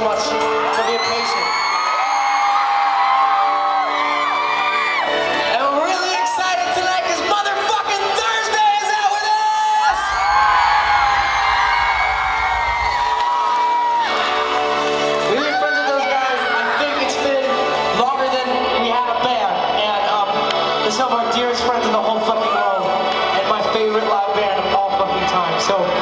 much for being patient. And we're really excited tonight because motherfucking Thursday is out with us! We've been friends with those guys. I think it's been longer than we had a band. And they're some of our dearest friends in the whole fucking world. And my favorite live band of all fucking time. So